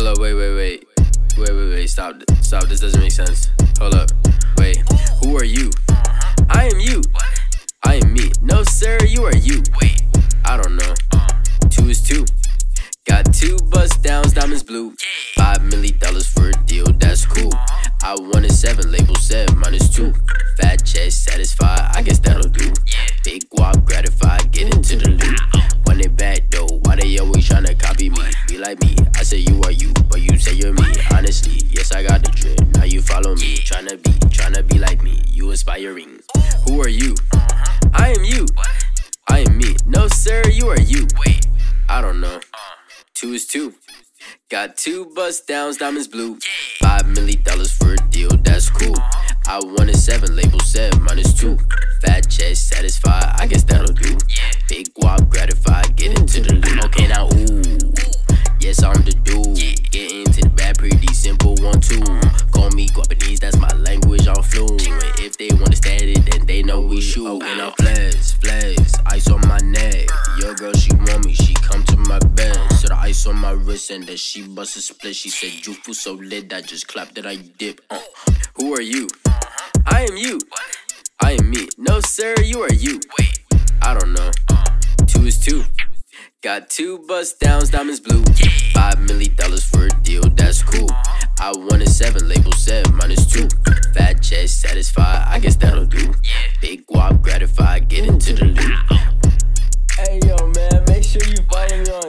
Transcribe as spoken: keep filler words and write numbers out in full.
Hold up, wait, wait, wait. Wait, wait, wait, stop. Stop, this doesn't make sense. Hold up, wait. Who are you? I am you. I am me. No, sir, you are you. Wait, I don't know. Two is two. Got two bust downs, diamonds blue. Five million dollars for a deal, that's cool. I wanted seven, label said minus two. Fat chest satisfied, I guess that'll do. Big guap gratified, get into the loop. When they back though, why they always tryna copy me? Be like me, I say you are you, but you say you're me. Honestly, yes I got the drip, now you follow me. Tryna be, tryna be like me, you inspiring. Who are you? I am you. I am me. No sir, you are you. Wait, I don't know. Two is two. Got two bust downs, diamonds blue. Five million dollars for a deal, that's cool. I wanted seven, label said minus two. Fat chest satisfied, I guess that'll do. Big guap gratified, get into the loop. Okay now, ooh, yes I'm the dude. Get into the bad, pretty simple one two. Call me Guapanese, that's my language, I'm fluent. If they understand it, then they know we shoot. Okay now, flex, flex, ice on my neck. Your girl, she want me, she come to my bed. So the ice on my wrist and then she bust a split. She said, you feel so lit, I just clapped that I dip. Uh. Who are you? I am you. I am me. No sir, you are you. Wait, I don't know. Two is two. Got two bust downs, diamonds blue. Five million dollars for a deal, that's cool. I wanted seven, label said minus two. Fat chest satisfied, I guess that'll do. Big guap gratified, get into the loop. Hey yo man, make sure you follow me on